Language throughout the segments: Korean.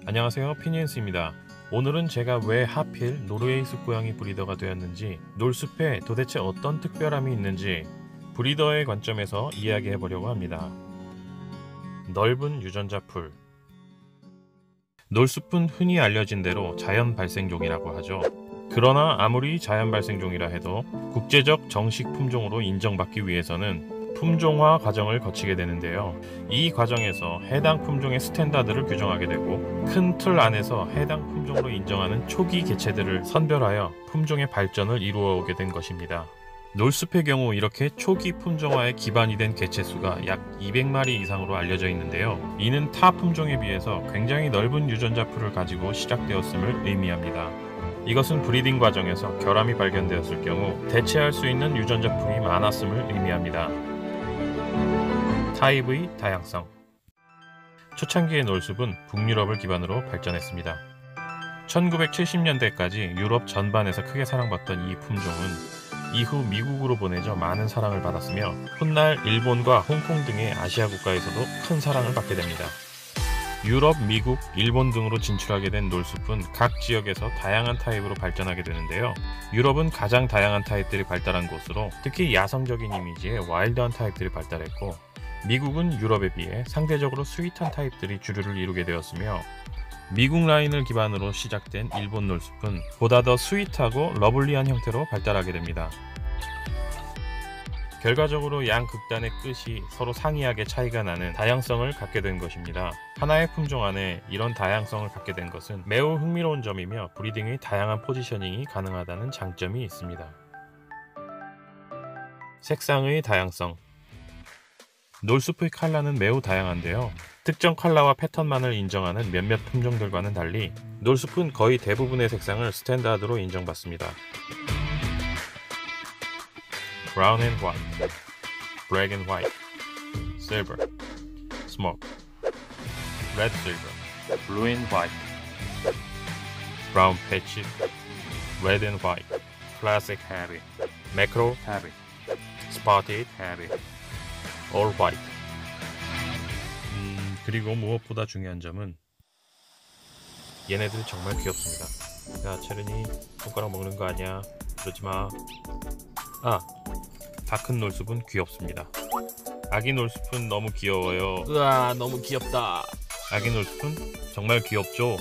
안녕하세요, 피니엔스입니다. 오늘은 제가 왜 하필 노르웨이 숲고양이 브리더가 되었는지, 놀숲에 도대체 어떤 특별함이 있는지 브리더의 관점에서 이야기해 보려고 합니다. 넓은 유전자 풀. 놀숲은 흔히 알려진 대로 자연 발생종이라고 하죠. 그러나 아무리 자연 발생종이라 해도 국제적 정식 품종으로 인정받기 위해서는 품종화 과정을 거치게 되는데요. 이 과정에서 해당 품종의 스탠다드를 규정하게 되고 큰 틀 안에서 해당 품종으로 인정하는 초기 개체들을 선별하여 품종의 발전을 이루어 오게 된 것입니다. 놀숲의 경우 이렇게 초기 품종화에 기반이 된 개체수가 약 200마리 이상으로 알려져 있는데요. 이는 타 품종에 비해서 굉장히 넓은 유전자 풀을 가지고 시작되었음을 의미합니다. 이것은 브리딩 과정에서 결함이 발견되었을 경우 대체할 수 있는 유전자 풀이 많았음을 의미합니다. 타입의 다양성. 초창기의 놀숲은 북유럽을 기반으로 발전했습니다. 1970년대까지 유럽 전반에서 크게 사랑받던 이 품종은 이후 미국으로 보내져 많은 사랑을 받았으며 훗날 일본과 홍콩 등의 아시아 국가에서도 큰 사랑을 받게 됩니다. 유럽, 미국, 일본 등으로 진출하게 된 놀숲은 각 지역에서 다양한 타입으로 발전하게 되는데요. 유럽은 가장 다양한 타입들이 발달한 곳으로 특히 야성적인 이미지의 와일드한 타입들이 발달했고, 미국은 유럽에 비해 상대적으로 스윗한 타입들이 주류를 이루게 되었으며, 미국 라인을 기반으로 시작된 일본 놀숲은 보다 더 스윗하고 러블리한 형태로 발달하게 됩니다. 결과적으로 양 극단의 끝이 서로 상이하게 차이가 나는 다양성을 갖게 된 것입니다. 하나의 품종 안에 이런 다양성을 갖게 된 것은 매우 흥미로운 점이며 브리딩의 다양한 포지셔닝이 가능하다는 장점이 있습니다. 색상의 다양성. 놀숲의 컬러는 매우 다양한데요. 특정 컬러와 패턴만을 인정하는 몇몇 품종들과는 달리 놀숲은 거의 대부분의 색상을 스탠다드로 인정받습니다. Brown and white, black and white, silver, smoke, red silver, blue and white, brown patch, red and white, classic heavy, macro heavy, spotted heavy, all white. 그리고 무엇보다 중요한 점은 얘네들 정말 귀엽습니다. 야, 체르니 손가락 먹는 거 아니야? 그러지마. 다 큰 놀숲은 귀엽습니다. 아기 놀숲은 너무 귀여워요. 으아, 너무 귀엽다. 아기 놀숲은 정말 귀엽죠?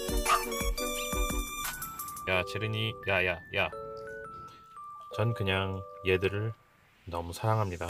야, 체르니, 야야야. 전 그냥 얘들을 너무 사랑합니다.